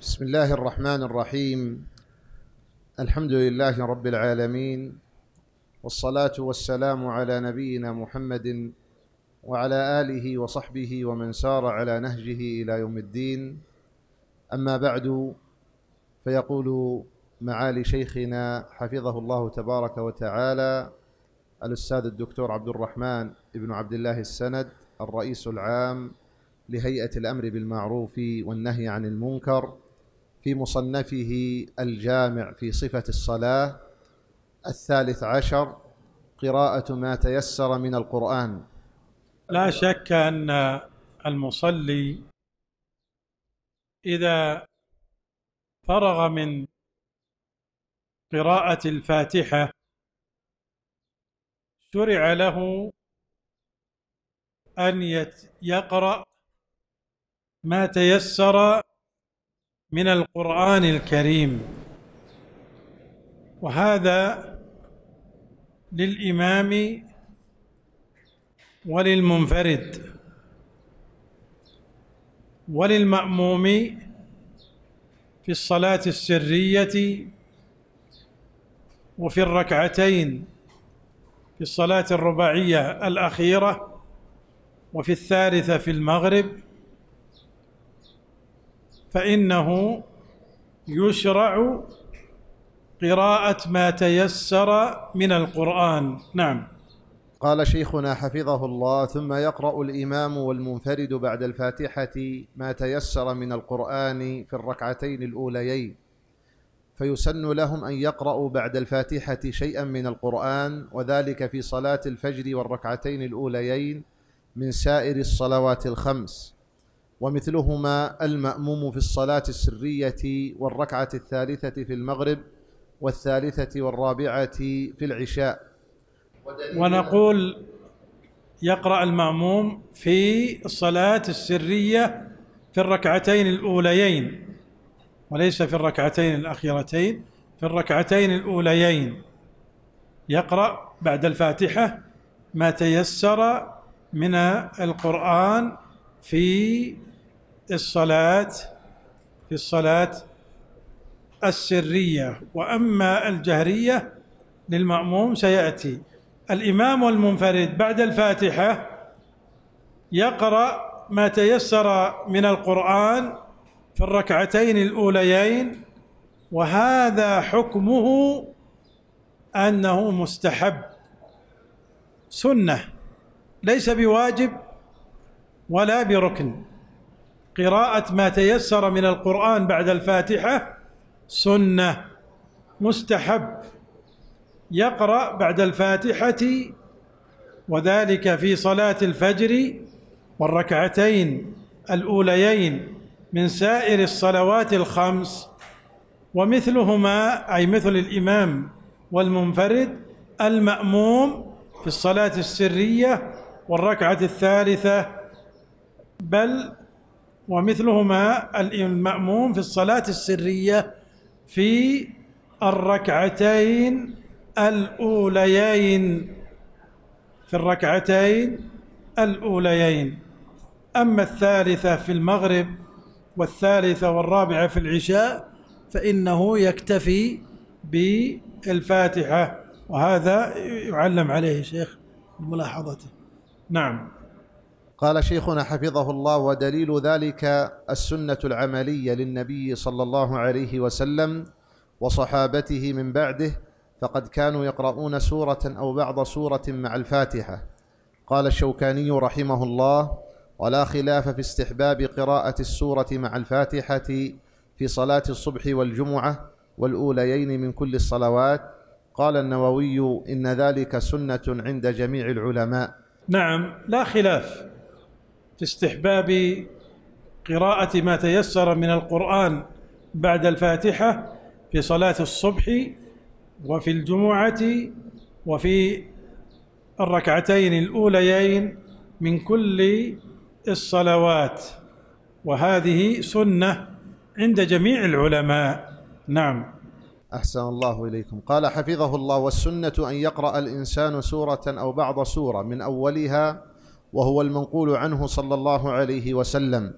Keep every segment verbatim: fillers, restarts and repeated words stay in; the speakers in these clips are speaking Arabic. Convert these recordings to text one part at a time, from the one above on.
بسم الله الرحمن الرحيم. الحمد لله رب العالمين، والصلاة والسلام على نبينا محمد وعلى آله وصحبه ومن سار على نهجه إلى يوم الدين. أما بعد، فيقول معالي شيخنا حفظه الله تبارك وتعالى الأستاذ الدكتور عبد الرحمن بن عبد الله السند، الرئيس العام لهيئة الأمر بالمعروف والنهي عن المنكر، في مصنفه الجامع في صفة الصلاة الثالث عشر: قراءة ما تيسر من القرآن. لا شك أن المصلي إذا فرغ من قراءة الفاتحة شرع له أن يقرأ ما تيسر من القرآن الكريم، وهذا للإمام وللمنفرد وللمأموم في الصلاة السرية وفي الركعتين في الصلاة الرباعية الأخيرة وفي الثالثة في المغرب، فإنه يشرع قراءة ما تيسر من القرآن. نعم. قال شيخنا حفظه الله: ثم يقرأ الإمام والمنفرد بعد الفاتحة ما تيسر من القرآن في الركعتين الأوليين، فيسن لهم أن يقرأوا بعد الفاتحة شيئا من القرآن، وذلك في صلاة الفجر والركعتين الأوليين من سائر الصلوات الخمس، ومثلهما المأموم في الصلاة السرية والركعة الثالثة في المغرب والثالثة والرابعة في العشاء. ونقول يقرأ المأموم في الصلاة السرية في الركعتين الأوليين وليس في الركعتين الأخيرتين، في الركعتين الأوليين يقرأ بعد الفاتحة ما تيسر من القرآن في الصلاة في الصلاة السرية. وأما الجهرية للمأموم سيأتي. الإمام والمنفرد بعد الفاتحة يقرأ ما تيسر من القرآن في الركعتين الأوليين، وهذا حكمه أنه مستحب سنة، ليس بواجب ولا بركن. قراءة ما تيسر من القرآن بعد الفاتحة سنة مستحب، يقرأ بعد الفاتحة، وذلك في صلاة الفجر والركعتين الأوليين من سائر الصلوات الخمس، ومثلهما أي مثل الإمام والمنفرد المأموم في الصلاة السرية والركعة الثالثة، بل ومثلهما المأموم في الصلاة السرية في الركعتين الأوليين في الركعتين الأوليين. أما الثالثة في المغرب والثالثة والرابعة في العشاء فإنه يكتفي بالفاتحة، وهذا يعلم عليه شيخ بملاحظته. نعم. قال شيخنا حفظه الله: ودليل ذلك السنة العملية للنبي صلى الله عليه وسلم وصحابته من بعده، فقد كانوا يقرؤون سورة أو بعض سورة مع الفاتحة. قال الشوكاني رحمه الله: ولا خلاف في استحباب قراءة السورة مع الفاتحة في صلاة الصبح والجمعة والأوليين من كل الصلوات. قال النووي: إن ذلك سنة عند جميع العلماء. نعم، لا خلاف في استحباب قراءة ما تيسر من القرآن بعد الفاتحة في صلاة الصبح وفي الجمعة وفي الركعتين الأوليين من كل الصلوات، وهذه سنة عند جميع العلماء. نعم. أحسن الله إليكم. قال حفظه الله: والسنة أن يقرأ الإنسان سورة أو بعض سورة من أولها، وهو المنقول عنه صلى الله عليه وسلم،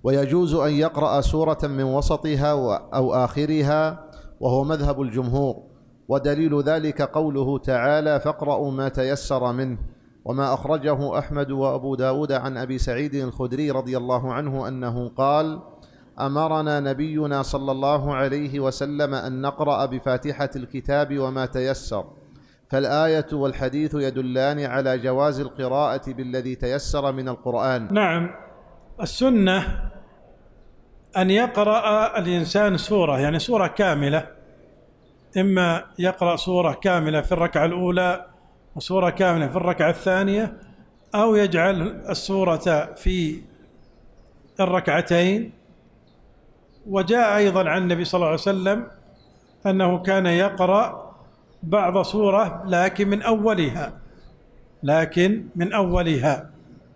ويجوز أن يقرأ سورة من وسطها أو آخرها، وهو مذهب الجمهور، ودليل ذلك قوله تعالى: فاقرأوا ما تيسر منه، وما أخرجه أحمد وأبو داود عن أبي سعيد الخدري رضي الله عنه أنه قال: أمرنا نبينا صلى الله عليه وسلم أن نقرأ بفاتحة الكتاب وما تيسر، فالآية والحديث يدلان على جواز القراءة بالذي تيسر من القرآن. نعم، السنة أن يقرأ الإنسان سورة، يعني سورة كاملة، إما يقرأ سورة كاملة في الركعة الأولى وسورة كاملة في الركعة الثانية، أو يجعل السورة في الركعتين. وجاء أيضا عن النبي صلى الله عليه وسلم أنه كان يقرأ بعض سورة لكن من أولها لكن من أولها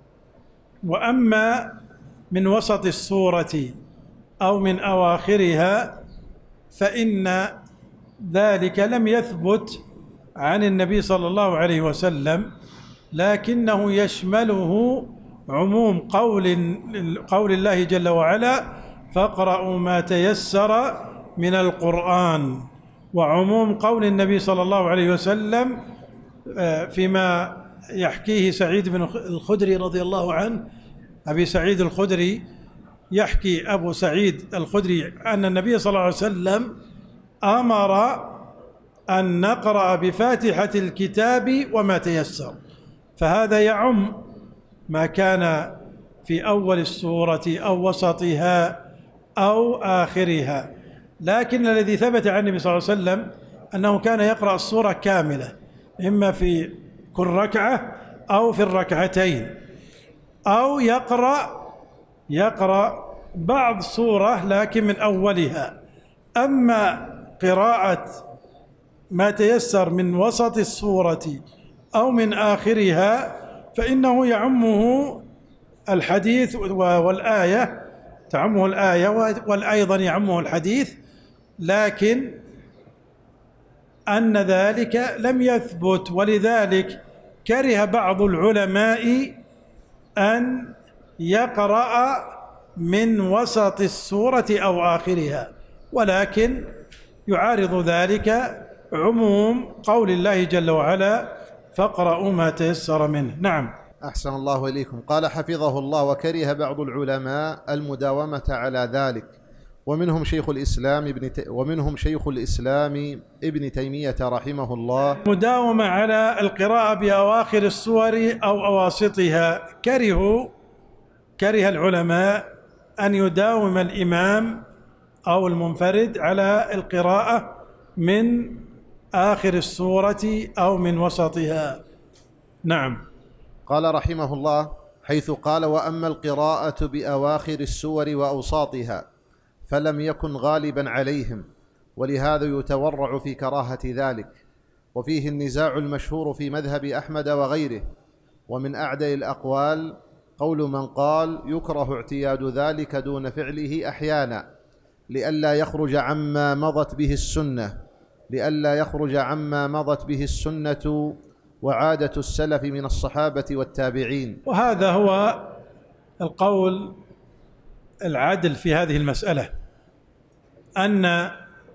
وأما من وسط السورة أو من أواخرها فإن ذلك لم يثبت عن النبي صلى الله عليه وسلم، لكنه يشمله عموم قول قول الله جل وعلا: فاقرأوا ما تيسر من القرآن، وعموم قول النبي صلى الله عليه وسلم فيما يحكيه سعيد بن الخدري رضي الله عنه. أبي سعيد الخدري يحكي أبو سعيد الخدري أن النبي صلى الله عليه وسلم أمر أن نقرأ بفاتحة الكتاب وما تيسر، فهذا يعم ما كان في أول السورة أو وسطها أو آخرها. لكن الذي ثبت عن النبي صلى الله عليه وسلم أنه كان يقرأ السورة كاملة، إما في كل ركعة أو في الركعتين، أو يقرأ يقرأ بعض سورة لكن من أولها. أما قراءة ما تيسر من وسط السورة أو من آخرها فإنه يعمه الحديث والآية، تعمه الآية وأيضا يعمه الحديث، لكن أن ذلك لم يثبت، ولذلك كره بعض العلماء أن يقرأ من وسط السورة أو آخرها، ولكن يعارض ذلك عموم قول الله جل وعلا: فاقرأوا ما تيسر منه. نعم. أحسن الله إليكم. قال حفظه الله: وكره بعض العلماء المداومة على ذلك، ومنهم شيخ الإسلام ابن ت... ومنهم شيخ الإسلام ابن تيمية رحمه الله. مداومة على القراءة بأواخر السور أو أواسطها، كرهوا كره العلماء أن يداوم الإمام أو المنفرد على القراءة من آخر السورة أو من وسطها. نعم. قال رحمه الله: حيث قال: وأما القراءة بأواخر السور وأوساطها فلم يكن غالبا عليهم، ولهذا يتورع في كراهة ذلك. وفيه النزاع المشهور في مذهب أحمد وغيره، ومن أعدل الأقوال قول من قال: يكره اعتياد ذلك دون فعله أحيانا لئلا يخرج عما مضت به السنة لئلا يخرج عما مضت به السنة وعادة السلف من الصحابة والتابعين. وهذا هو القول العادل في هذه المسألة، أن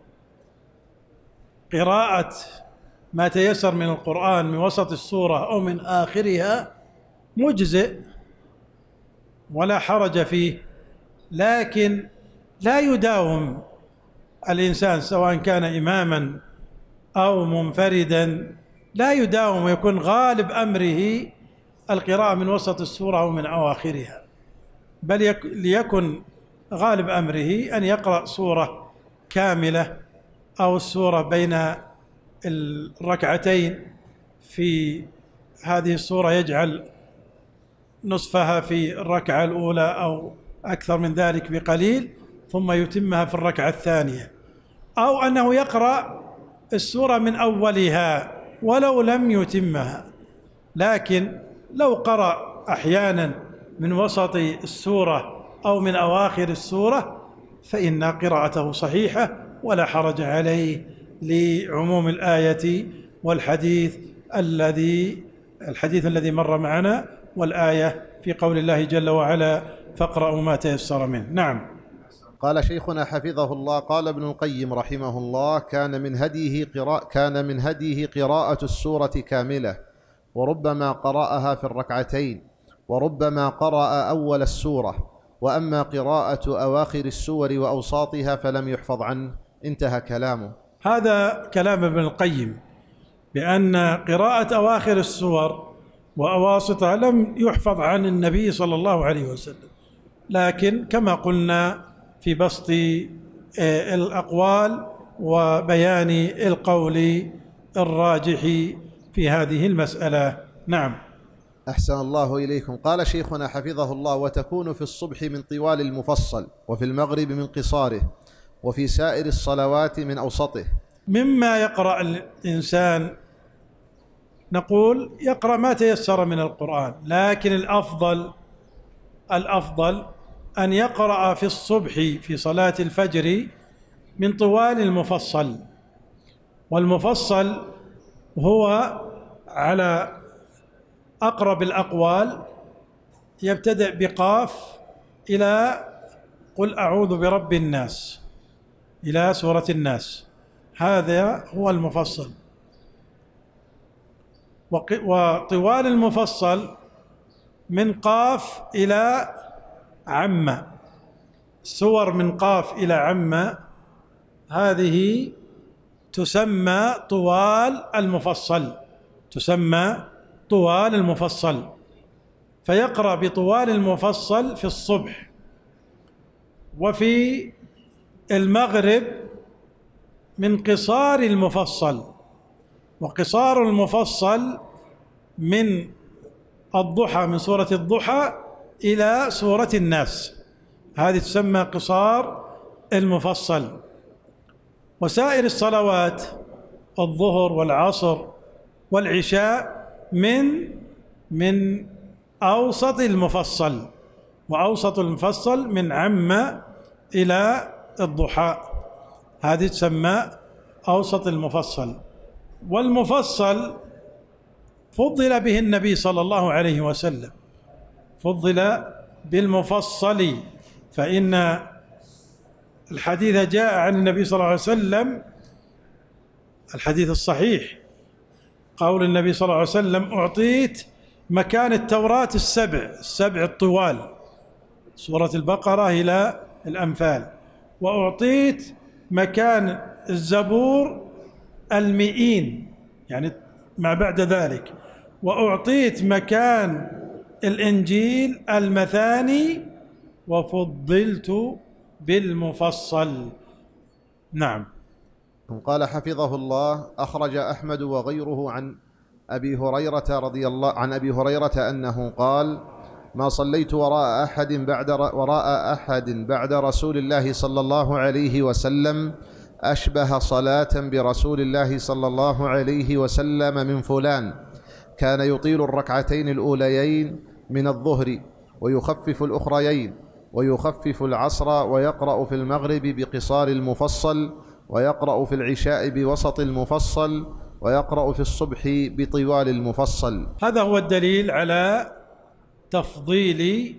قراءة ما تيسر من القرآن من وسط السورة أو من آخرها مجزئ ولا حرج فيه، لكن لا يداوم الإنسان سواء كان إماما أو منفردا، لا يداوم ويكون غالب أمره القراءة من وسط السورة أو من أواخرها، بل يك ليكن غالب أمره أن يقرأ سورة كاملة أو السورة بين الركعتين في هذه السورة يجعل نصفها في الركعة الأولى أو أكثر من ذلك بقليل ثم يتمها في الركعة الثانية، أو أنه يقرأ السورة من أولها ولو لم يتمها. لكن لو قرأ أحيانا من وسط السورة أو من أواخر السورة فإن قراءته صحيحة ولا حرج عليه لعموم الآية والحديث الذي الحديث الذي مر معنا، والآية في قول الله جل وعلا: فاقرأوا ما تيسر منه. نعم. قال شيخنا حفظه الله: قال ابن القيم رحمه الله: كان من هديه قراءة كان من هديه قراءة السورة كاملة، وربما قرأها في الركعتين، وربما قرأ أول السورة، وأما قراءة أواخر السور وأوساطها فلم يحفظ عنه. انتهى كلامه. هذا كلام ابن القيم بأن قراءة أواخر السور وأواسطها لم يحفظ عن النبي صلى الله عليه وسلم، لكن كما قلنا في بسط الأقوال وبيان القول الراجح في هذه المسألة. نعم. أحسن الله إليكم. قال شيخنا حفظه الله: وتكون في الصبح من طوال المفصل، وفي المغرب من قصاره، وفي سائر الصلوات من أوسطه. مما يقرأ الإنسان نقول يقرأ ما تيسر من القرآن، لكن الأفضل الأفضل أن يقرأ في الصبح في صلاة الفجر من طوال المفصل، والمفصل هو على أقرب الأقوال يبتدأ بقاف إلى قل أعوذ برب الناس إلى سورة الناس، هذا هو المفصل. وطوال المفصل من قاف إلى عم، سور من قاف إلى عم هذه تسمى طوال المفصل، تسمى طوال المفصل. فيقرأ بطوال المفصل في الصبح، وفي المغرب من قصار المفصل، وقصار المفصل من الضحى، من سورة الضحى إلى سورة الناس، هذه تسمى قصار المفصل. وسائر الصلوات الظهر والعصر والعشاء من من أوسط المفصل، وأوسط المفصل من عم إلى الضحى، هذه تسمى أوسط المفصل. والمفصل فضل به النبي صلى الله عليه وسلم، فضل بالمفصل، فإن الحديث جاء عن النبي صلى الله عليه وسلم، الحديث الصحيح، قول النبي صلى الله عليه وسلم: أعطيت مكان التوراة السبع السبع الطوال، سورة البقرة إلى الأنفال، وأعطيت مكان الزبور المئين، يعني ما بعد ذلك، وأعطيت مكان الإنجيل المثاني، وفضلت بالمفصل. نعم. قال حفظه الله: أخرج أحمد وغيره عن أبي هريرة رضي الله عن أبي هريرة أنه قال: ما صليت وراء أحد بعد وراء أحد بعد رسول الله صلى الله عليه وسلم أشبه صلاة برسول الله صلى الله عليه وسلم من فلان، كان يطيل الركعتين الأوليين من الظهر ويخفف الأخريين، ويخفف العصر، ويقرأ في المغرب بقصار المفصل، ويقرأ في العشاء بوسط المفصل، ويقرأ في الصبح بطوال المفصل. هذا هو الدليل على تفضيل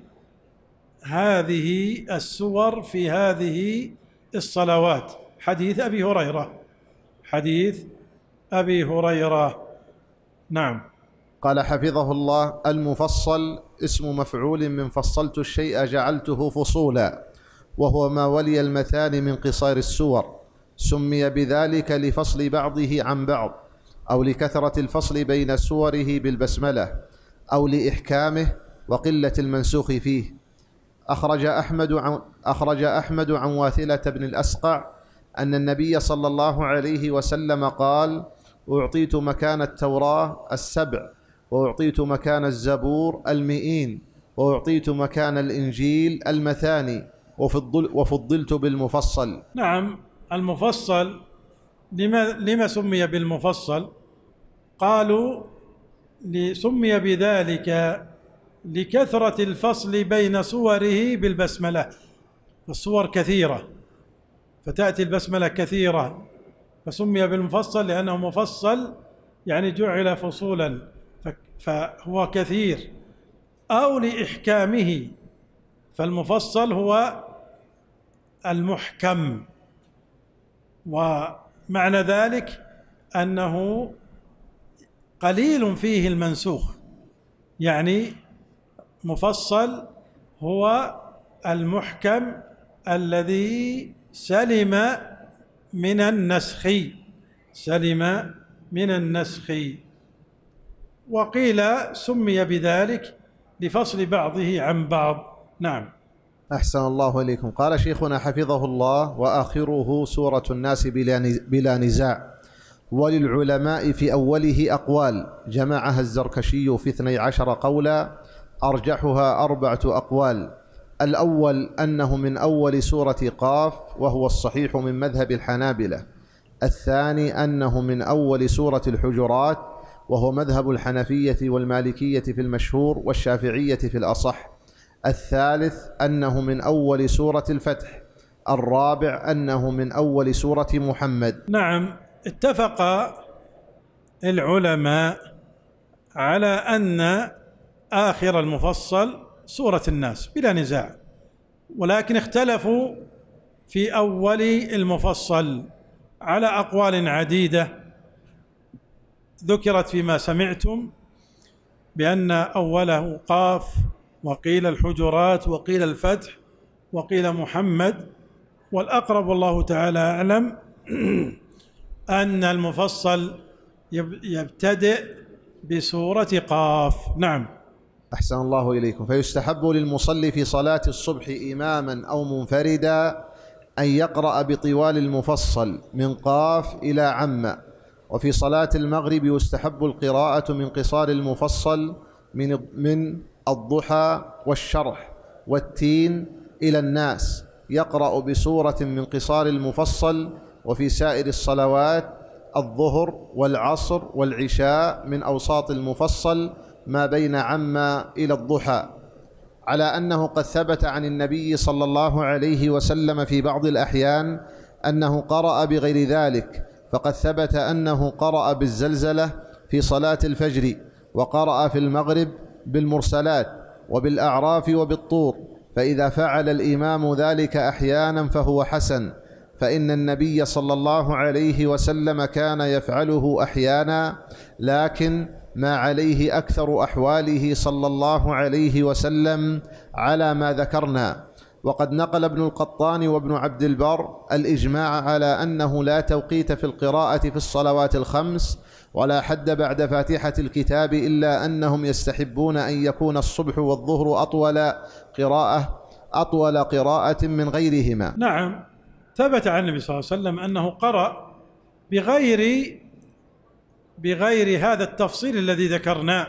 هذه السور في هذه الصلوات، حديث أبي هريرة، حديث أبي هريرة. نعم. قال حفظه الله: المفصل اسم مفعول من فصلت الشيء جعلته فصولا، وهو ما ولي المثاني من قصار السور، سمي بذلك لفصل بعضه عن بعض، أو لكثرة الفصل بين سوره بالبسملة، أو لإحكامه وقلة المنسوخ فيه. أخرج أحمد عن, أخرج أحمد عن واثلة بن الأسقع أن النبي صلى الله عليه وسلم قال: أعطيت مكان التوراة السبع، وأعطيت مكان الزبور المئين، وأعطيت مكان الإنجيل المثاني، وفضلت بالمفصل. نعم. المفصل لما, لما سمي بالمفصل؟ قالوا سمي بذلك لكثرة الفصل بين سوره بالبسملة، الصور كثيرة فتأتي البسملة كثيرة، فسمي بالمفصل لأنه مفصل يعني جعل فصولا، فهو كثير، أو لإحكامه، فالمفصل هو المحكم، ومعنى ذلك أنه قليل فيه المنسوخ، يعني مفصل هو المحكم الذي سلم من النسخ، سلم من النسخ. وقيل سمي بذلك لفصل بعضه عن بعض. نعم. أحسن الله إليكم. قال شيخنا حفظه الله: وآخره سورة الناس بلا نزاع، وللعلماء في أوله أقوال جمعها الزركشي في اثني عشر قولا، أرجحها أربعة أقوال. الأول أنه من أول سورة قاف، وهو الصحيح من مذهب الحنابلة. الثاني أنه من أول سورة الحجرات، وهو مذهب الحنفية والمالكية في المشهور والشافعية في الأصح. الثالث أنه من أول سورة الفتح. الرابع أنه من أول سورة محمد. نعم، اتفق العلماء على أن آخر المفصل سورة الناس بلا نزاع، ولكن اختلفوا في أول المفصل على أقوال عديدة ذكرت فيما سمعتم، بأن أوله قاف، وقيل الحجرات، وقيل الفتح، وقيل محمد. والأقرب والله تعالى أعلم أن المفصل يبتدئ بسورة قاف. نعم. أحسن الله إليكم. فيستحب للمصلي في صلاة الصبح إماما أو منفردا أن يقرأ بطوال المفصل من قاف إلى عم. وفي صلاة المغرب يستحب القراءة من قصار المفصل من من الضحى والشرح والتين إلى الناس، يقرأ بسورة من قصار المفصل. وفي سائر الصلوات الظهر والعصر والعشاء من أوساط المفصل ما بين عم إلى الضحى، على أنه قد ثبت عن النبي صلى الله عليه وسلم في بعض الأحيان أنه قرأ بغير ذلك، فقد ثبت أنه قرأ بالزلزلة في صلاة الفجر، وقرأ في المغرب بالمرسلات وبالأعراف وبالطور. فإذا فعل الإمام ذلك أحيانا فهو حسن، فإن النبي صلى الله عليه وسلم كان يفعله أحيانا، لكن ما عليه أكثر أحواله صلى الله عليه وسلم على ما ذكرنا. وقد نقل ابن القطان وابن عبد البر الإجماع على أنه لا توقيت في القراءة في الصلوات الخمس، ولا حد بعد فاتحة الكتاب، إلا أنهم يستحبون أن يكون الصبح والظهر أطول قراءة أطول قراءة من غيرهما. نعم، ثبت عن النبي صلى الله عليه وسلم أنه قرأ بغير بغير هذا التفصيل الذي ذكرناه.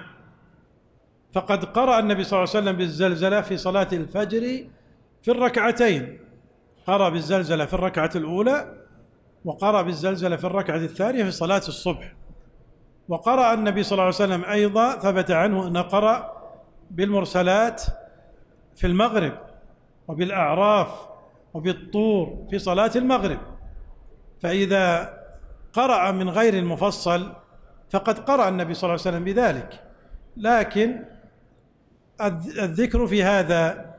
فقد قرأ النبي صلى الله عليه وسلم بالزلزلة في صلاة الفجر في الركعتين، قرأ بالزلزلة في الركعة الأولى، وقرأ بالزلزلة في الركعة الثانية في صلاة الصبح. وقرأ النبي صلى الله عليه وسلم أيضا ثبت عنه أنه قرأ بالمرسلات في المغرب، وبالأعراف، وبالطور في صلاة المغرب. فإذا قرأ من غير المفصل فقد قرأ النبي صلى الله عليه وسلم بذلك، لكن الذكر في هذا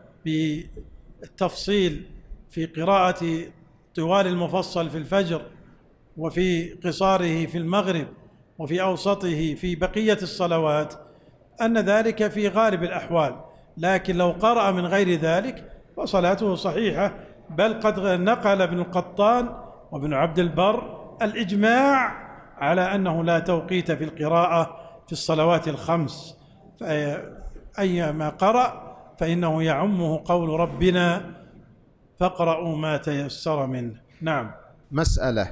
بالتفصيل في قراءة طوال المفصل في الفجر، وفي قصاره في المغرب، وفي أوسطه في بقية الصلوات، أن ذلك في غالب الأحوال. لكن لو قرأ من غير ذلك فصلاته صحيحة، بل قد نقل ابن القطان وابن عبد البر الإجماع على أنه لا توقيت في القراءة في الصلوات الخمس، فأيما قرأ فإنه يعمه قول ربنا فاقرأوا ما تيسر منه. نعم. مسألة: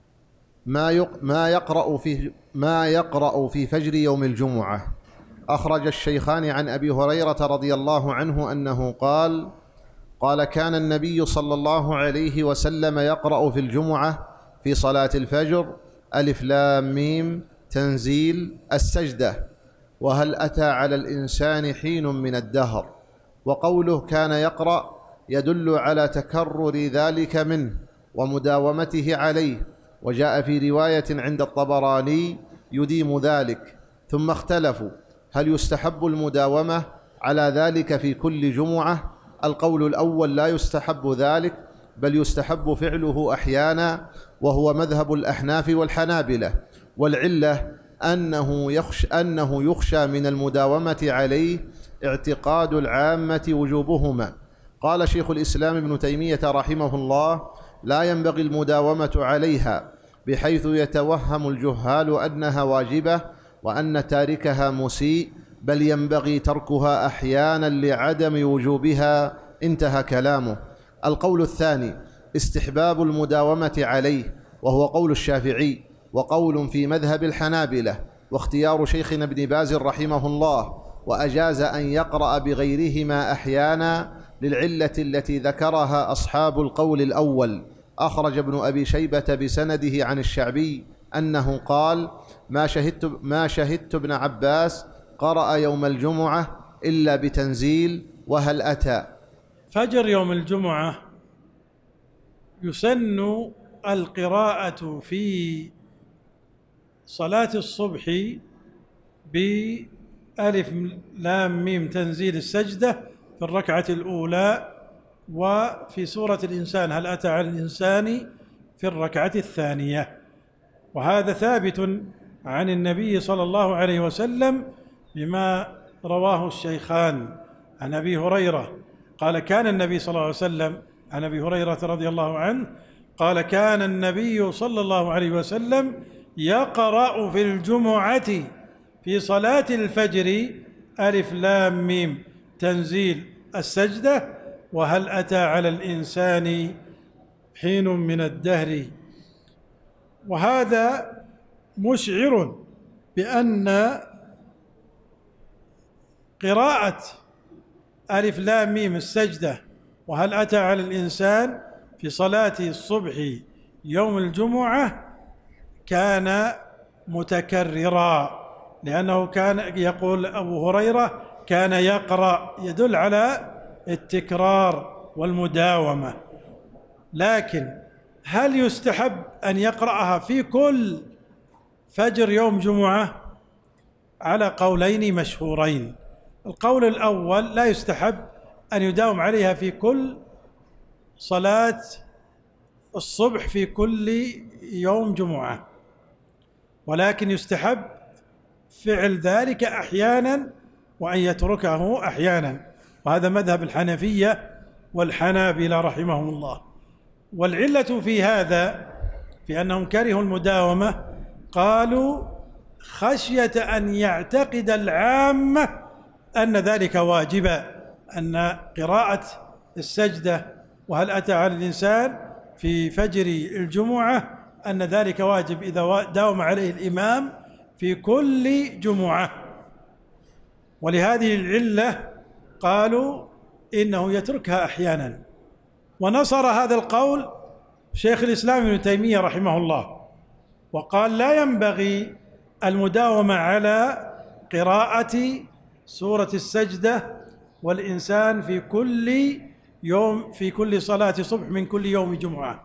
ما ما يقرأ في ما يقرأ في فجر يوم الجمعة. أخرج الشيخان عن أبي هريرة رضي الله عنه أنه قال: قال كان النبي صلى الله عليه وسلم يقرأ في الجمعة في صلاة الفجر ألف لام ميم تنزيل السجدة، وهل أتى على الإنسان حين من الدهر. وقوله كان يقرأ يدل على تكرر ذلك منه ومداومته عليه، وجاء في رواية عند الطبراني يديم ذلك. ثم اختلفوا هل يستحب المداومة على ذلك في كل جمعة القول الأول لا يستحب ذلك، بل يستحب فعله أحيانا، وهو مذهب الأحناف والحنابلة. والعلة أنه يخشى, أنه يخشى من المداومة عليه اعتقاد العامة وجوبهما. قال شيخ الإسلام ابن تيمية رحمه الله: لا ينبغي المداومة عليها بحيث يتوهم الجهال أنها واجبة وأن تاركها مسيء، بل ينبغي تركها أحيانا لعدم وجوبها. انتهى كلامه. القول الثاني استحباب المداومة عليه، وهو قول الشافعي وقول في مذهب الحنابلة، واختيار شيخنا ابن باز رحمه الله، وأجاز أن يقرأ بغيرهما أحيانا للعلة التي ذكرها أصحاب القول الأول. أخرج ابن أبي شيبة بسنده عن الشعبي أنه قال: ما شهدت, ما شهدت ابن عباس قرأ يوم الجمعة إلا بتنزيل وهل أتى. فجر يوم الجمعة يسن القراءة في صلاة الصبح بألف لام ميم تنزيل السجدة في الركعة الأولى، وفي سورة الإنسان هل أتى على الإنسان في الركعة الثانية. وهذا ثابت عن النبي صلى الله عليه وسلم بما رواه الشيخان عن أبي هريرة قال: كان النبي صلى الله عليه وسلم، عن أبي هريرة رضي الله عنه قال: كان النبي صلى الله عليه وسلم يقرأ في الجمعة في صلاة الفجر ألف لام ميم تنزيل السجدة وهل أتى على الإنسان حين من الدهر. وهذا مشعر بأن قراءة ألف لام ميم السجدة وهل أتى على الإنسان في صلاة الصبح يوم الجمعة كان متكررا، لأنه كان يقول أبو هريرة كان يقرأ، يدل على التكرار والمداومة. لكن هل يستحب أن يقرأها في كل فجر يوم جمعة؟ على قولين مشهورين. القول الأول: لا يستحب أن يداوم عليها في كل صلاة الصبح في كل يوم جمعة، ولكن يستحب فعل ذلك أحيانا وأن يتركه أحيانا، وهذا مذهب الحنفية والحنابلة رحمهم الله. والعلة في هذا في أنهم كرهوا المداومة، قالوا خشية أن يعتقد العامة أن ذلك واجبا، أن قراءة السجدة وهل أتى على الإنسان في فجر الجمعة أن ذلك واجب إذا داوم عليه الإمام في كل جمعة. ولهذه العلة قالوا إنه يتركها أحيانا. ونصر هذا القول شيخ الإسلام ابن تيمية رحمه الله، وقال: لا ينبغي المداومة على قراءة سورة السجدة والإنسان في كل يوم في كل صلاة صبح من كل يوم جمعة،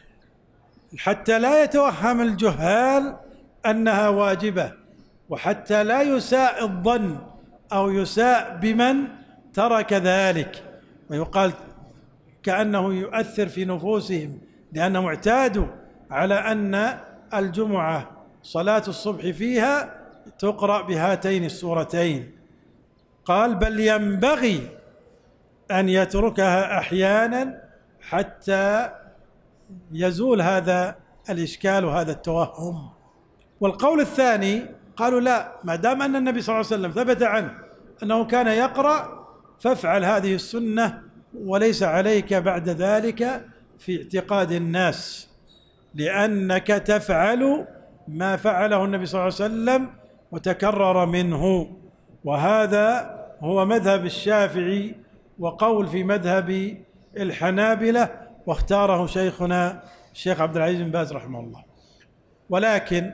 حتى لا يتوهم الجهال أنها واجبة، وحتى لا يساء الظن أو يساء بمن ترك ذلك، ويقال كأنه يؤثر في نفوسهم لأنهم اعتادوا على أن الجمعة صلاة الصبح فيها تقرأ بهاتين السورتين. قال: بل ينبغي أن يتركها أحيانا حتى يزول هذا الإشكال وهذا التوهم. والقول الثاني قالوا: لا، ما دام أن النبي صلى الله عليه وسلم ثبت عنه أنه كان يقرأ فافعل هذه السنة، وليس عليك بعد ذلك في اعتقاد الناس، لأنك تفعل ما فعله النبي صلى الله عليه وسلم وتكرر منه. وهذا هو مذهب الشافعي وقول في مذهب الحنابلة، واختاره شيخنا الشيخ عبد العزيز بن باز رحمه الله. ولكن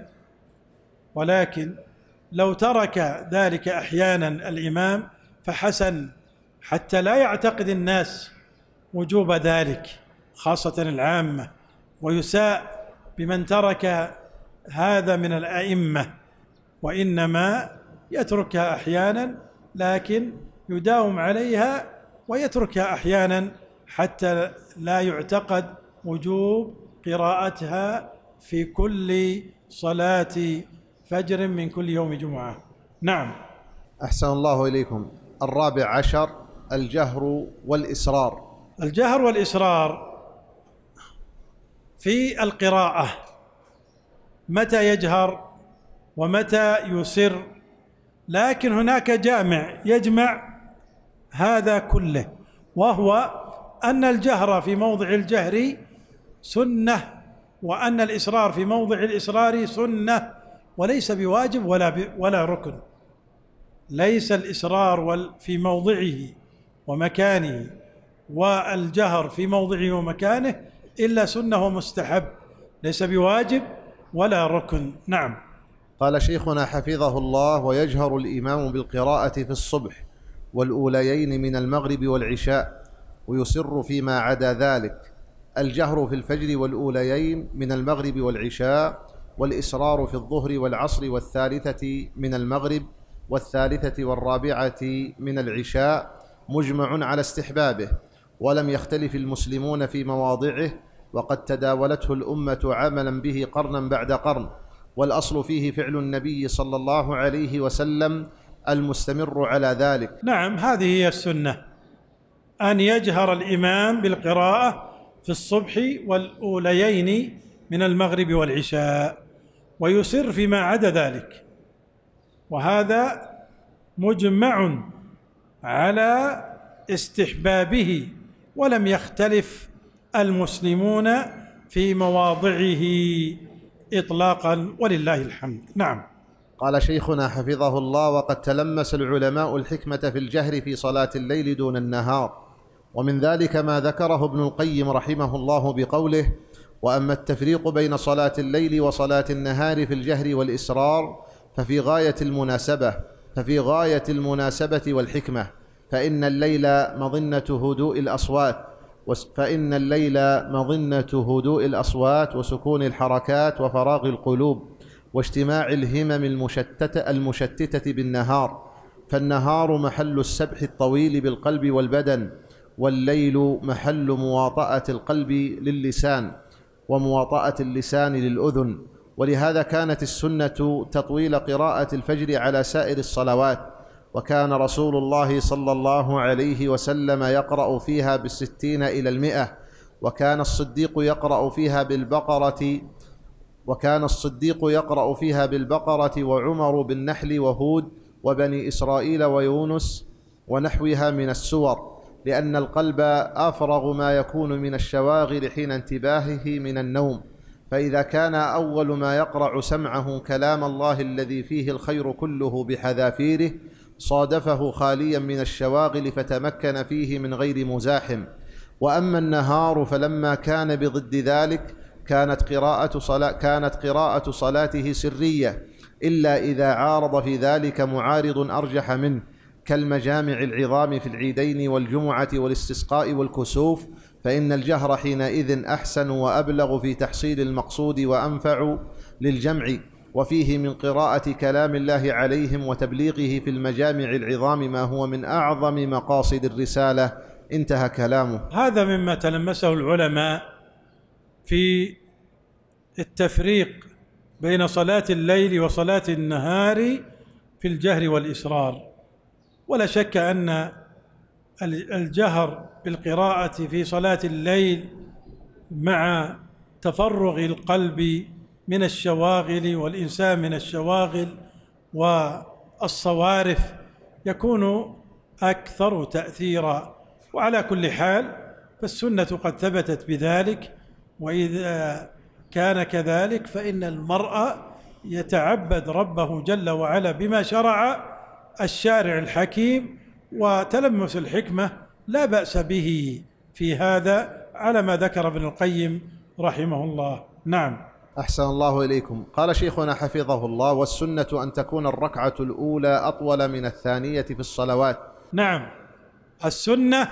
ولكن لو ترك ذلك أحيانا الإمام فحسن، حتى لا يعتقد الناس وجوب ذلك خاصة العامة، ويساء بمن ترك هذا من الأئمة، وإنما يتركها أحيانا لكن يداوم عليها ويتركها أحيانا حتى لا يعتقد وجوب قراءتها في كل صلاة فجر من كل يوم جمعة. نعم. أحسن الله إليكم. الرابع عشر الجهر والإسرار. الجهر والإسرار في القراءة، متى يجهر ومتى يسر، لكن هناك جامع يجمع هذا كله، وهو أن الجهر في موضع الجهر سنة، وأن الإسرار في موضع الإسرار سنة، وليس بواجب ولا ولا ركن. ليس الإسرار في موضعه ومكانه والجهر في موضعه ومكانه إلا سنة ومستحب، ليس بواجب ولا ركن. نعم. قال شيخنا حفظه الله: ويجهر الإمام بالقراءة في الصبح والأوليين من المغرب والعشاء، ويسر فيما عدا ذلك. الجهر في الفجر والأوليين من المغرب والعشاء، والإسرار في الظهر والعصر والثالثة من المغرب والثالثة والرابعة من العشاء مجمع على استحبابه، ولم يختلف المسلمون في مواضعه، وقد تداولته الأمة عملا به قرنا بعد قرن، والأصل فيه فعل النبي صلى الله عليه وسلم المستمر على ذلك. نعم، هذه هي السنة، أن يجهر الإمام بالقراءة في الصبح والأوليين من المغرب والعشاء، ويسر فيما عدا ذلك، وهذا مجمع على استحبابه، ولم يختلف المسلمون في مواضعه إطلاقا، ولله الحمد. نعم. قال شيخنا حفظه الله: وقد تلمس العلماء الحكمة في الجهر في صلاة الليل دون النهار، ومن ذلك ما ذكره ابن القيم رحمه الله بقوله: وأما التفريق بين صلاة الليل وصلاة النهار في الجهر والإسرار ففي غاية المناسبة ففي غاية المناسبة والحكمة، فإن الليل مظنة هدوء الأصوات فإن الليل مظنة هدوء الأصوات وسكون الحركات وفراغ القلوب واجتماع الهمم المشتتة المشتتة بالنهار، فالنهار محل السبح الطويل بالقلب والبدن، والليل محل مواطأة القلب للسان ومواطأة اللسان للأذن. ولهذا كانت السنة تطويل قراءة الفجر على سائر الصلوات، وكان رسول الله صلى الله عليه وسلم يقرأ فيها بالستين إلى المئة، وكان الصديق يقرأ فيها بالبقرة وكان الصديق يقرأ فيها بالبقرة وعمر بالنحل وهود وبني إسرائيل ويونس ونحوها من السور، لأن القلب أفرغ ما يكون من الشواغل حين انتباهه من النوم، فإذا كان أول ما يقرع سمعه كلام الله الذي فيه الخير كله بحذافيره صادفه خاليا من الشواغل فتمكن فيه من غير مزاحم. وأما النهار فلما كان بضد ذلك كانت قراءة, صلاة كانت قراءة صلاته سرية، إلا إذا عارض في ذلك معارض أرجح منه، كالمجامع العظام في العيدين والجمعة والاستسقاء والكسوف، فإن الجهر حينئذ أحسن وأبلغ في تحصيل المقصود وأنفع للجمع، وفيه من قراءة كلام الله عليهم وتبليغه في المجامع العظام ما هو من أعظم مقاصد الرسالة. انتهى كلامه. هذا مما تلمسه العلماء في التفريق بين صلاة الليل وصلاة النهار في الجهر والإسرار. ولا شك أن الجهر بالقراءة في صلاة الليل مع تفرغ القلب من الشواغل والإنسان من الشواغل والصوارف يكون أكثر تأثيرا. وعلى كل حال فالسنة قد ثبتت بذلك، وإذا كان كذلك فإن المرء يتعبد ربه جل وعلا بما شرع الشارع الحكيم، وتلمس الحكمة لا بأس به في هذا على ما ذكر ابن القيم رحمه الله. نعم. أحسن الله إليكم. قال شيخنا حفظه الله: والسنة أن تكون الركعة الأولى أطول من الثانية في الصلوات. نعم، السنة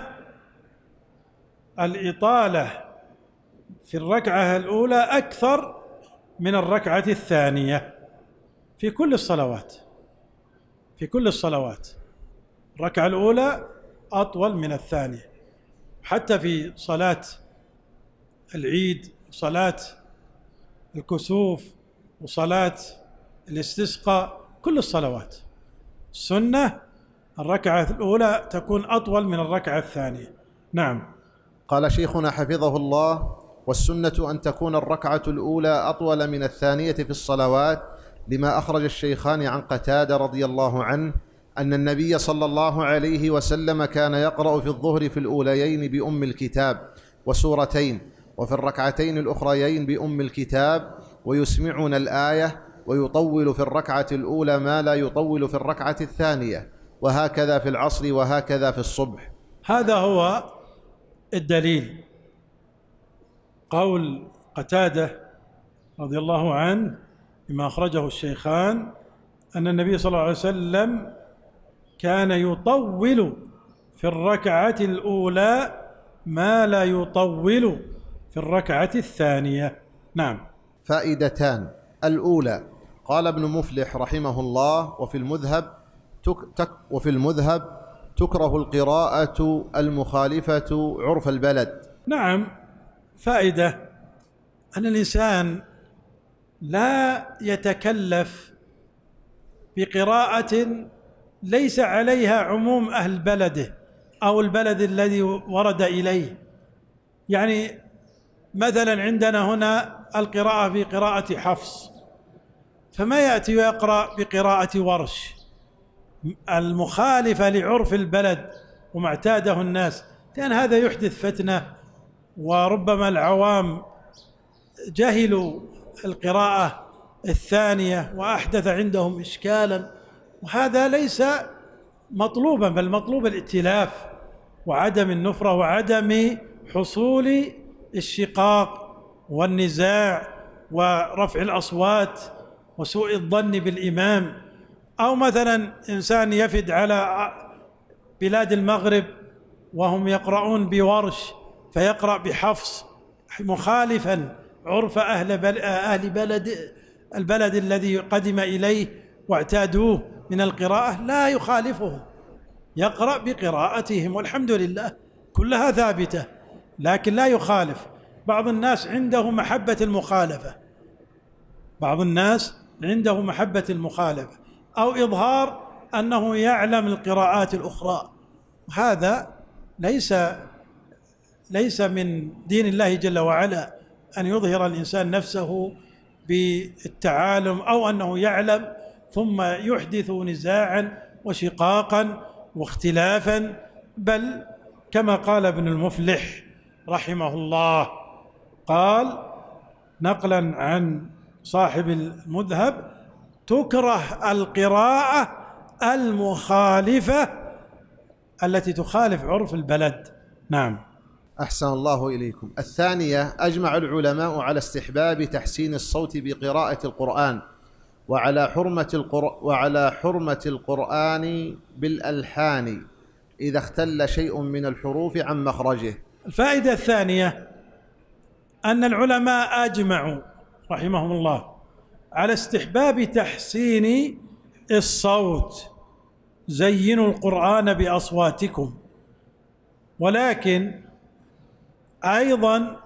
الإطالة في الركعة الأولى أكثر من الركعة الثانية في كل الصلوات في كل الصلوات الركعة الأولى أطول من الثانية. حتى في صلاة العيد، صلاة الكسوف، وصلاة الاستسقاء، كل الصلوات السنة الركعة الأولى تكون أطول من الركعة الثانية. نعم. قال شيخنا حفظه الله: والسنة أن تكون الركعة الأولى أطول من الثانية في الصلوات، لما أخرج الشيخان عن قتادة رضي الله عنه أن النبي صلى الله عليه وسلم كان يقرأ في الظهر في الأوليين بأم الكتاب وسورتين، وفي الركعتين الأخريين بأم الكتاب، ويسمعنا الآية، ويطول في الركعة الأولى ما لا يطول في الركعة الثانية، وهكذا في العصر وهكذا في الصبح. هذا هو الدليل، قول قتادة رضي الله عنه بما أخرجه الشيخان أن النبي صلى الله عليه وسلم كان يطول في الركعة الأولى ما لا يطول في الركعة الثانية. نعم. فائدتان: الأولى، قال ابن مفلح رحمه الله: وفي المذهب تك تك وفي المذهب تكره القراءة المخالفة عرف البلد. نعم. فائدة: أن الإنسان لا يتكلف بقراءة ليس عليها عموم أهل بلده أو البلد الذي ورد إليه. يعني مثلا عندنا هنا القراءة بقراءة حفص، فما يأتي ويقرأ بقراءة ورش المخالفة لعرف البلد وما اعتاده الناس، لأن هذا يحدث فتنة، وربما العوام جهلوا القراءة الثانية وأحدث عندهم إشكالا، وهذا ليس مطلوبا، بل مطلوب الائتلاف وعدم النفرة وعدم حصول الشقاق والنزاع ورفع الأصوات وسوء الظن بالإمام. أو مثلا إنسان يفد على بلاد المغرب وهم يقرؤون بورش فيقرأ بحفص مخالفا عرف أهل أهل بلد البلد الذي قدم إليه واعتادوه من القراءة، لا يخالفهم، يقرأ بقراءتهم والحمد لله كلها ثابتة، لكن لا يخالف. بعض الناس عنده محبة المخالفة، بعض الناس عنده محبة المخالفة أو إظهار أنه يعلم القراءات الأخرى، هذا ليس ليس من دين الله جل وعلا أن يظهر الإنسان نفسه بالتعالم أو أنه يعلم ثم يحدث نزاعا وشقاقا واختلافا، بل كما قال ابن المفلح رحمه الله، قال نقلا عن صاحب المذهب: تكره القراءة المخالفة التي تخالف عرف البلد. نعم. أحسن الله إليكم. الثانية: أجمع العلماء على استحباب تحسين الصوت بقراءة القرآن، وعلى حرمة القر... وعلى حرمة القرآن بالألحان إذا اختل شيء من الحروف عن مخرجه. الفائدة الثانية أن العلماء أجمعوا رحمهم الله على استحباب تحسين الصوت، زينوا القرآن بأصواتكم، ولكن أيضا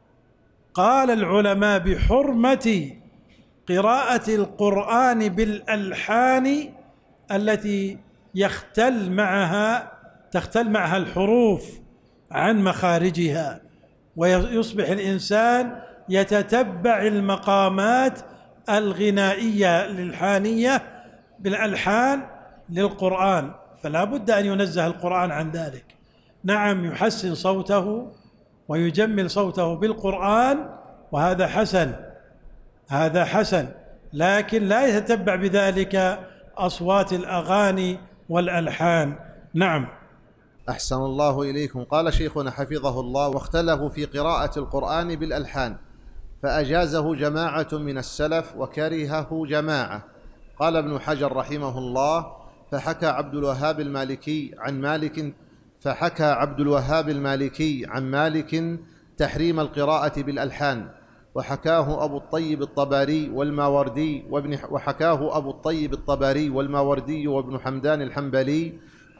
قال العلماء بحرمة قراءة القرآن بالألحان التي يختل معها تختل معها الحروف عن مخارجها، ويصبح الإنسان يتتبع المقامات الغنائية الإلحانية بالألحان للقرآن، فلا بد أن ينزه القرآن عن ذلك. نعم، يحسن صوته ويجمل صوته بالقرآن، وهذا حسن، هذا حسن، لكن لا يتتبع بذلك أصوات الأغاني والألحان. نعم. أحسن الله إليكم. قال شيخنا حفظه الله: واختلفوا في قراءة القرآن بالألحان، فأجازه جماعة من السلف وكرهه جماعة. قال ابن حجر رحمه الله: فحكى عبد الوهاب المالكي عن مالك فحكى عبد الوهاب المالكي عن مالك تحريم القراءة بالألحان، وحكاه أبو الطيب الطبري والماوردي وابن وحكاه أبو الطيب الطبري والماوردي وابن حمدان الحنبلي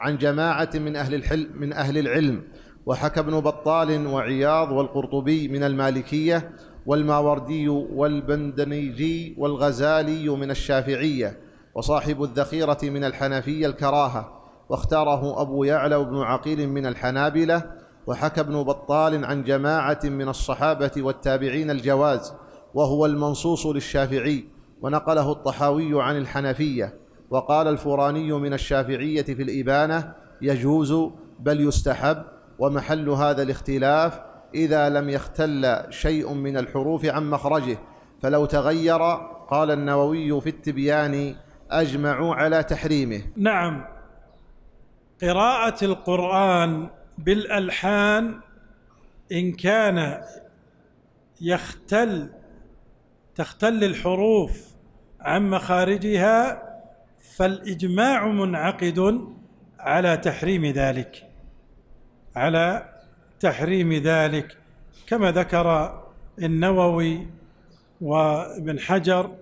عن جماعة من أهل الحل من أهل العلم، وحكى ابن بطال وعياض والقرطبي من المالكية، والماوردي والبندنيجي والغزالي من الشافعية، وصاحب الذخيرة من الحنفية الكراهة، واختاره أبو يعلى وابن عقيل من الحنابلة. وحكى ابن بطال عن جماعة من الصحابة والتابعين الجواز، وهو المنصوص للشافعي، ونقله الطحاوي عن الحنفية. وقال الفراني من الشافعية في الإبانة: يجوز بل يستحب، ومحل هذا الاختلاف إذا لم يختل شيء من الحروف عن مخرجه، فلو تغير قال النووي في التبيان أجمعوا على تحريمه. نعم، قراءة القرآن بالألحان إن كان يختل تختل الحروف عن مخارجها فالإجماع منعقد على تحريم ذلك على تحريم ذلك كما ذكر النووي وابن حجر،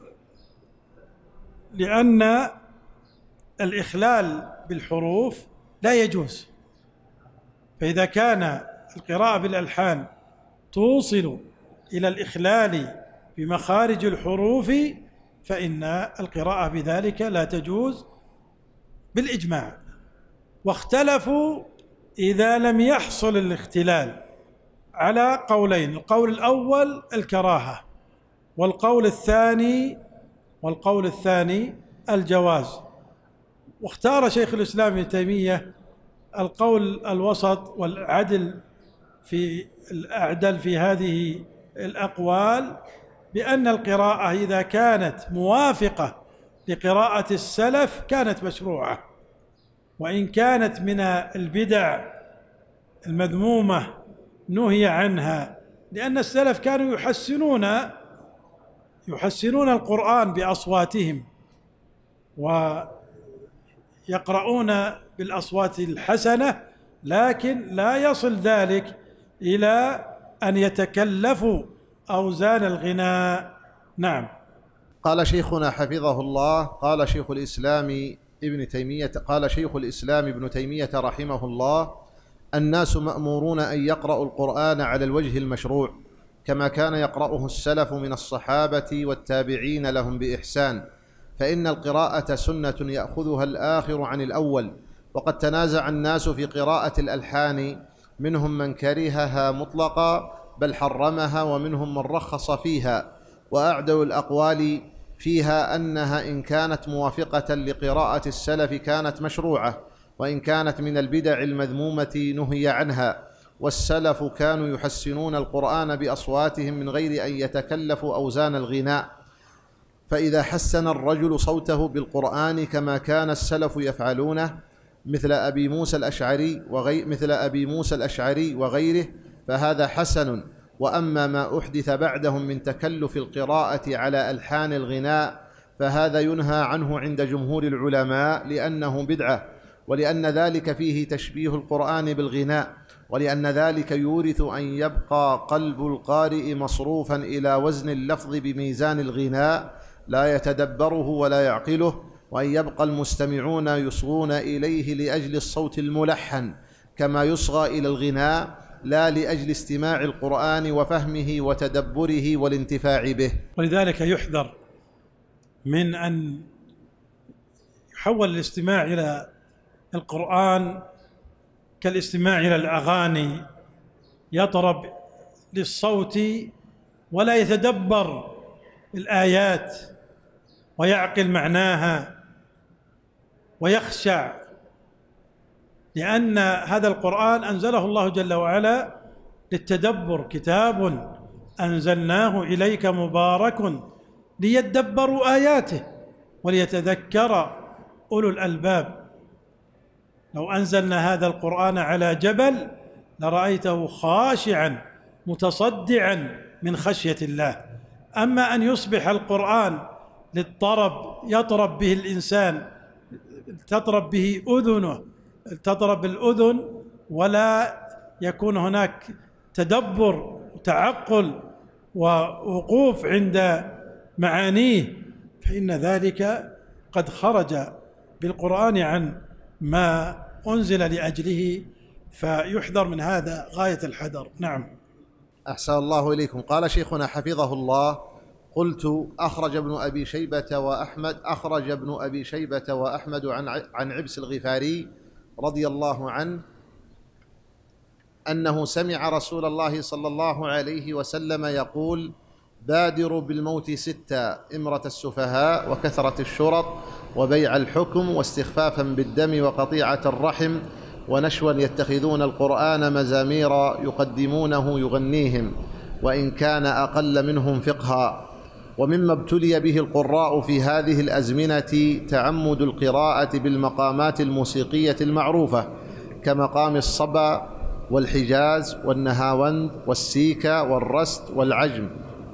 لأن الإخلال بالحروف لا يجوز. فإذا كان القراءة بالألحان توصل إلى الإخلال بمخارج الحروف فإن القراءة بذلك لا تجوز بالإجماع. واختلفوا إذا لم يحصل الاختلال على قولين: القول الأول الكراهة، والقول الثاني والقول الثاني الجواز. واختار شيخ الإسلام ابن تيمية القول الوسط والعدل في الأعدل في هذه الأقوال، بأن القراءة إذا كانت موافقة لقراءة السلف كانت مشروعة، وإن كانت من البدع المذمومة نهي عنها، لأن السلف كانوا يحسنون يحسنون القرآن بأصواتهم ويقرؤون بالأصوات الحسنة، لكن لا يصل ذلك إلى أن يتكلفوا أوزان الغناء. نعم. قال شيخنا حفظه الله: قال شيخ الإسلام ابن تيمية قال شيخ الإسلام ابن تيمية رحمه الله: الناس مأمورون أن يقرأوا القرآن على الوجه المشروع كما كان يقرأه السلف من الصحابة والتابعين لهم بإحسان، فإن القراءة سنة يأخذها الآخر عن الأول. وقد تنازع الناس في قراءة الألحان، منهم من كرهها مطلقا بل حرمها، ومنهم من رخص فيها. وأعدل الأقوال فيها أنها إن كانت موافقة لقراءة السلف كانت مشروعة، وإن كانت من البدع المذمومة نهي عنها. والسلف كانوا يحسنون القرآن بأصواتهم من غير أن يتكلفوا أوزان الغناء، فإذا حسن الرجل صوته بالقرآن كما كان السلف يفعلونه مثل أبي موسى الأشعري وغير مثل أبي موسى الأشعري وغيره فهذا حسن. وأما ما أحدث بعدهم من تكلف القراءة على ألحان الغناء فهذا ينهى عنه عند جمهور العلماء، لأنه بدعة، ولأن ذلك فيه تشبيه القرآن بالغناء، ولأن ذلك يورث أن يبقى قلب القارئ مصروفا إلى وزن اللفظ بميزان الغناء لا يتدبره ولا يعقله، وأن يبقى المستمعون يصغون إليه لأجل الصوت الملحن كما يصغى إلى الغناء، لا لأجل استماع القرآن وفهمه وتدبره والانتفاع به. ولذلك يحذر من أن يحول الاستماع إلى القرآن كالاستماع إلى الأغاني، يطرب للصوت ولا يتدبر الآيات ويعقل معناها ويخشع، لأن هذا القرآن أنزله الله جل وعلا للتدبر، كتاب أنزلناه إليك مبارك ليدبروا آياته وليتذكر أولو الألباب. لو أنزلنا هذا القرآن على جبل لرأيته خاشعا متصدعا من خشية الله. أما أن يصبح القرآن للطرب يطرب به الإنسان، تطرب به أذنه، تطرب الأذن، ولا يكون هناك تدبر وتعقل ووقوف عند معانيه، فإن ذلك قد خرج بالقرآن عن ما أنزل لأجله، فيحذر من هذا غاية الحذر. نعم. أحسن الله إليكم. قال شيخنا حفظه الله: قلت أخرج ابن أبي شيبة وأحمد أخرج ابن أبي شيبة وأحمد عن عن عبس الغفاري رضي الله عنه أنه سمع رسول الله صلى الله عليه وسلم يقول: بادروا بالموت ستة: إمرة السفهاء، وكثرة الشرط، وبيع الحكم، واستخفافا بالدم، وقطيعة الرحم، ونشوا يتخذون القرآن مزامير يقدمونه يغنيهم وإن كان أقل منهم فقها. ومما ابتلي به القراء في هذه الأزمنة تعمد القراءة بالمقامات الموسيقية المعروفة كمقام الصبا والحجاز والنهاوند والسيكا والرست والعجم،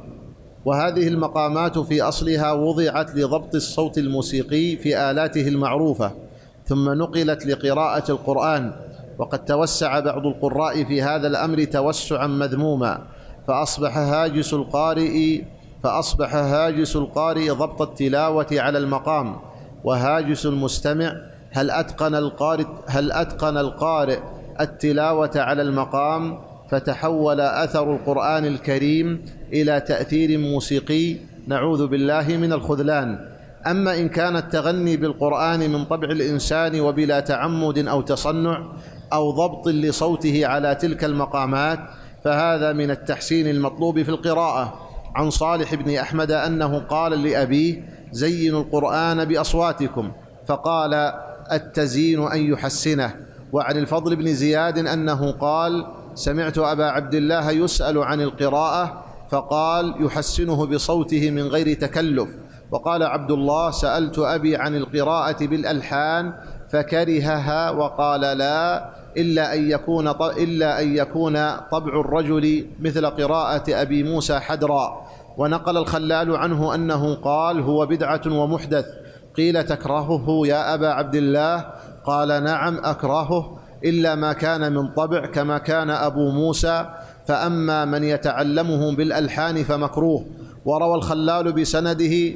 وهذه المقامات في أصلها وضعت لضبط الصوت الموسيقي في آلاته المعروفة، ثم نقلت لقراءة القرآن. وقد توسع بعض القراء في هذا الأمر توسعا مذموما، فأصبح هاجس القارئ فأصبح هاجس القارئ ضبط التلاوة على المقام، وهاجس المستمع هل أتقن القارئ هل أتقن القارئ التلاوة على المقام، فتحول أثر القرآن الكريم إلى تأثير موسيقي، نعوذ بالله من الخذلان. أما إن كان التغني بالقرآن من طبع الإنسان وبلا تعمد أو تصنع أو ضبط لصوته على تلك المقامات، فهذا من التحسين المطلوب في القراءة. عن صالح بن أحمد أنه قال لأبيه: زينوا القرآن بأصواتكم، فقال: التزيين أن يحسنه. وعن الفضل بن زياد أنه قال: سمعت أبا عبد الله يسأل عن القراءة فقال: يحسنه بصوته من غير تكلف. وقال عبد الله: سألت أبي عن القراءة بالألحان فكرهها وقال: لا، إلا أن يكون إلا أن يكون طبع الرجل مثل قراءة أبي موسى حدرا. ونقل الخلال عنه أنه قال: هو بدعة ومحدث. قيل: تكرهه يا أبا عبد الله؟ قال: نعم أكرهه، إلا ما كان من طبع كما كان أبو موسى، فأما من يتعلمه بالألحان فمكروه. وروى الخلال بسنده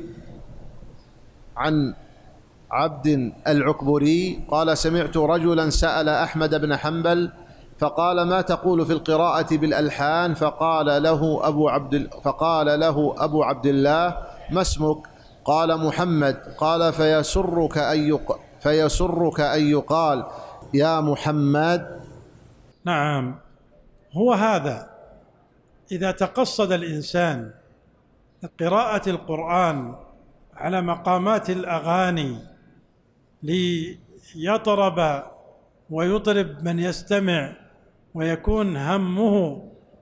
عن عبد العكبري قال: سمعت رجلا سأل أحمد بن حنبل فقال: ما تقول في القراءة بالألحان؟ فقال له أبو عبد فقال له أبو عبد الله: ما اسمك؟ قال: محمد. قال: فيسرك أن يق... فيسرك أن يقال يا محمد؟ نعم، هو هذا. إذا تقصد الإنسان قراءة القرآن على مقامات الأغاني ليطرب ويطرب من يستمع ويكون همه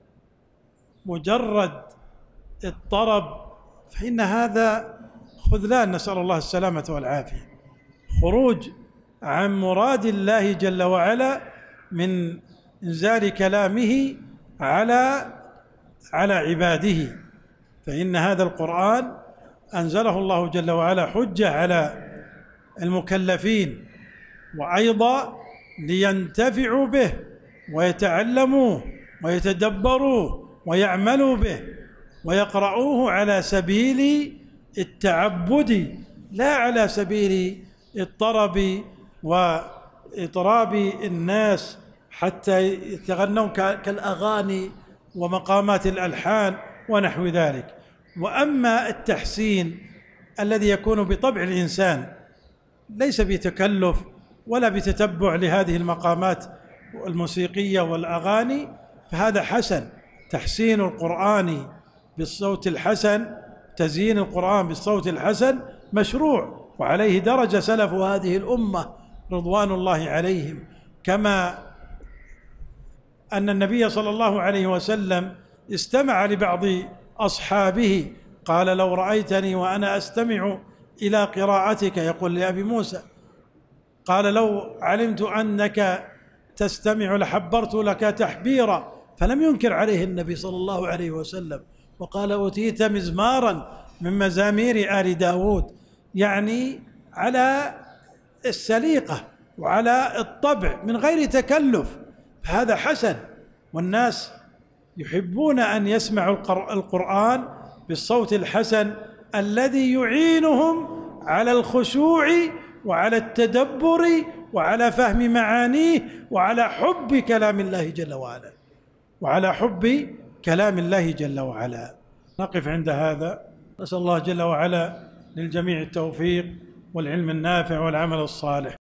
مجرد الطرب، فإن هذا خذلان، نسأل الله السلامة والعافية، خروج عن مراد الله جل وعلا من إنزال كلامه على على عباده. فإن هذا القرآن أنزله الله جل وعلا حجة على المكلفين، وأيضا لينتفعوا به ويتعلموه ويتدبروا ويعملوا به ويقرؤوه على سبيل التعبد، لا على سبيل الطرب وإطراب الناس حتى يتغنون كالأغاني ومقامات الألحان ونحو ذلك. وأما التحسين الذي يكون بطبع الإنسان ليس بتكلف ولا بتتبع لهذه المقامات الموسيقية والأغاني، فهذا حسن. تحسين القرآن بالصوت الحسن، تزيين القرآن بالصوت الحسن مشروع، وعليه درج سلف هذه الأمة رضوان الله عليهم. كما أن النبي صلى الله عليه وسلم استمع لبعض أصحابه قال: لو رأيتني وأنا أستمع إلى قراءتك، يقول لأبي موسى، قال: لو علمت أنك تستمع لحبرت لك تحبيرا. فلم ينكر عليه النبي صلى الله عليه وسلم، وقال: أوتيت مزمارا من مزامير آل داود، يعني على السليقة وعلى الطبع من غير تكلف. هذا حسن، والناس يحبون أن يسمعوا القرآن بالصوت الحسن الذي يعينهم على الخشوع وعلى التدبر وعلى فهم معانيه وعلى حب كلام الله جل وعلا وعلى حب كلام الله جل وعلا. نقف عند هذا، نسأل الله جل وعلا للجميع التوفيق والعلم النافع والعمل الصالح.